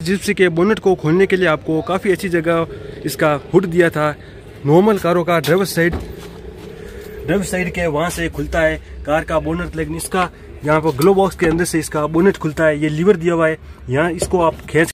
Gypsy के bonnet को खोलने के लिए आपको काफ़ी अच्छी जगह इसका हुड दिया था। नॉर्मल कारों का ड्राइवर साइड के वहाँ से खुलता है कार का बोनेट, लेकिन इसका यहाँ पर ग्लो बॉक्स के अंदर से इसका बोनेट खुलता है। ये लीवर दिया हुआ है, यहाँ इसको आप खींच